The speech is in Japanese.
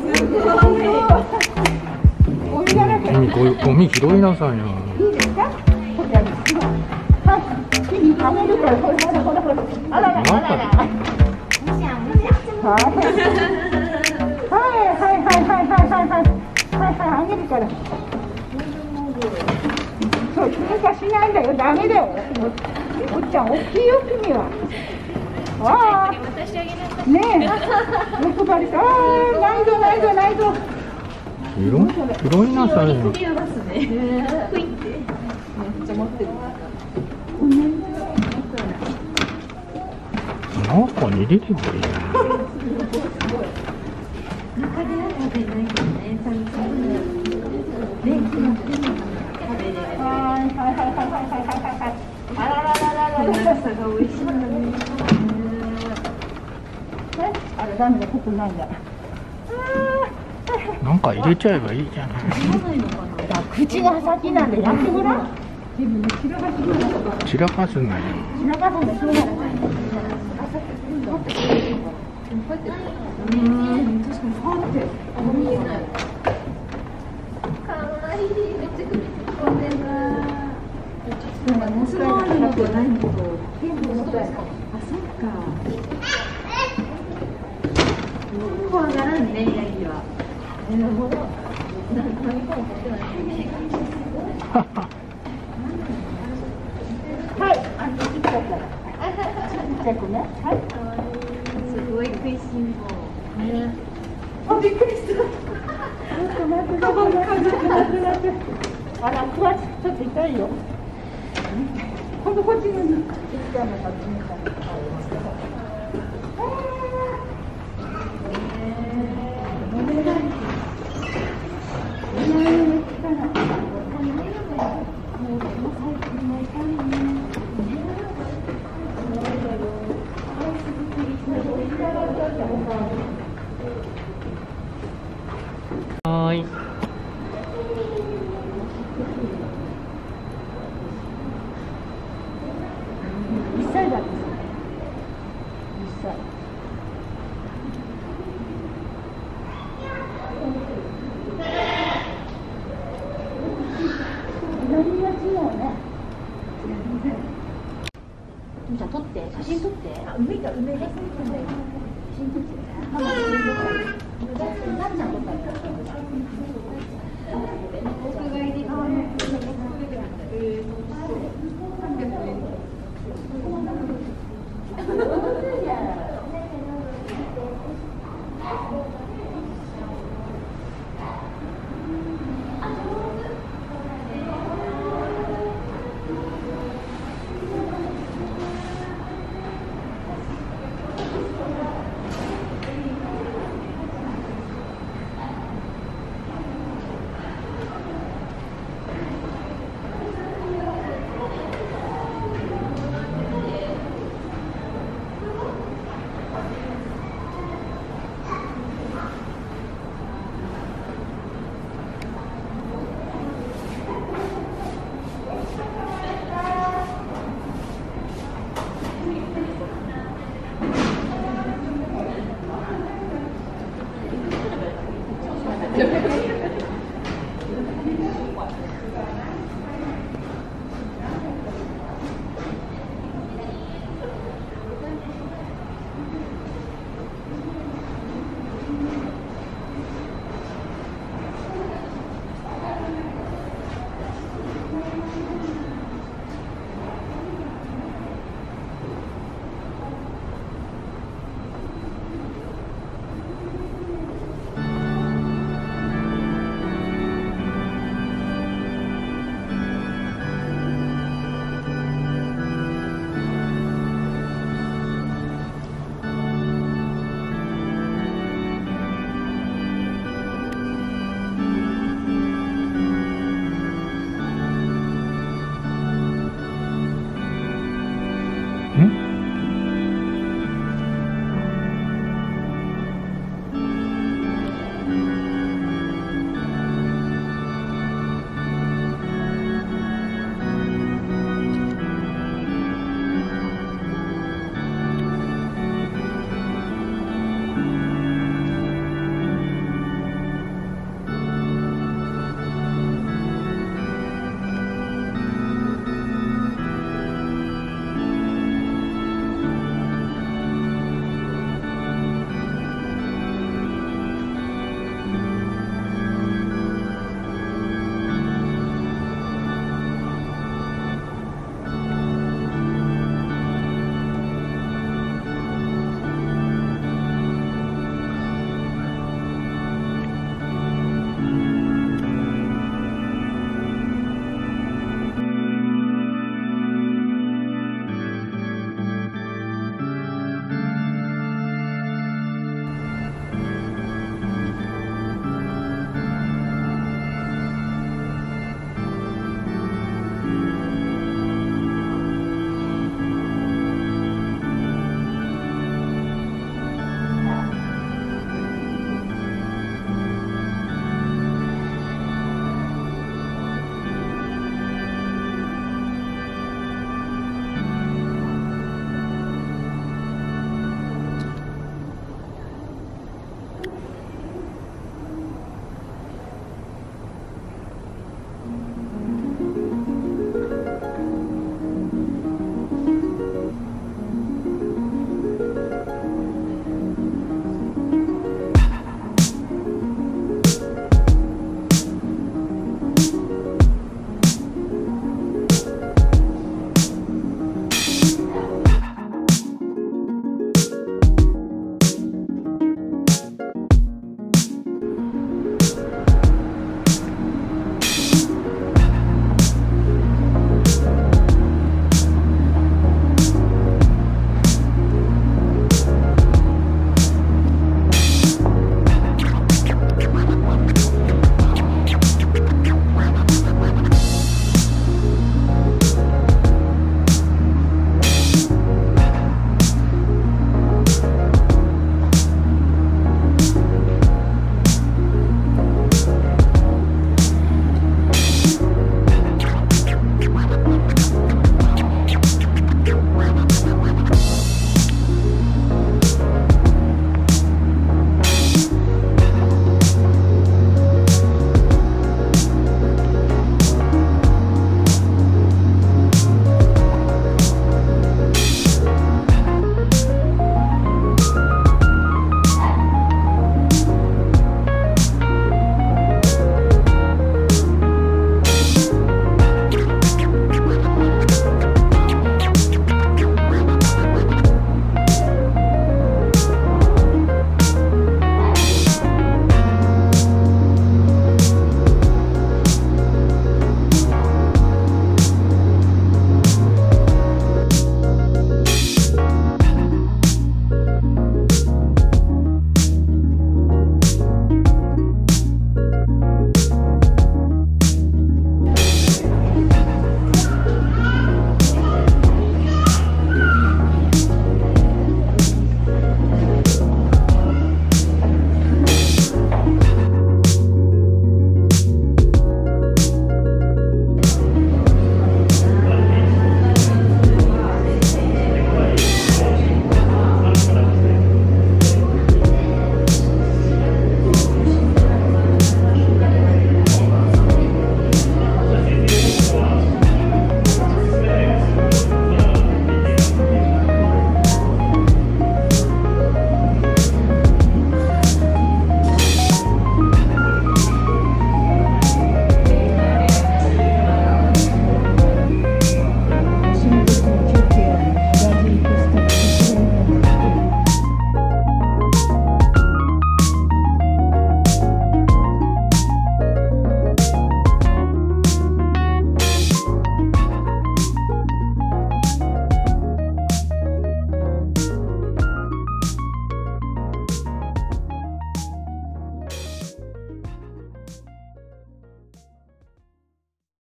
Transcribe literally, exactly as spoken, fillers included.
ゴミ拾いなさいよ。いいですか？木にはめるから、ほらほらほらほら。あららあらら。むしゃむしゃ。はいはいはいはいはいはいはいはいはい、あげるから。そう、喧嘩しないんだよ、ダメだよ。おっちゃん、大きいよ、君は。わあ。ねえ。欲張りか。ああ、ないぞないぞないぞ。拾いなさいよ。めっちゃ持ってる。中に入れてくれ。中では食べないとね。電気の食べれる。はいはいはいはいはいはいはい。あららららら。長さが美味しいのね。あれダメだ、ここないんだ。なんか入れちゃえばいいじゃない。口が先なんでやってごらん。散らかすなよ。散らかすんだ、しょうがない。うん、確かに触って。かわいい。めっちゃ首突っ込んでるな。もつもあるのとないのと。あ、そっか。怖がらんね、ヤギは。なるほど。はい、あのちっちゃいから。ちっちゃくね。はい。すごい食いしん坊。あ、びっくりした。ちょっと待って、ちょっと待って、待って。あら、くわち、ちょっと痛いよ。今度こっちに。ちっちゃいのが見えた。はい。いっさいだって。いっさい。じゃあ撮って、写真撮って。あ、梅が梅が。写真撮って。ママ写真撮って。なっちゃん撮った。屋外に。ああ、ね。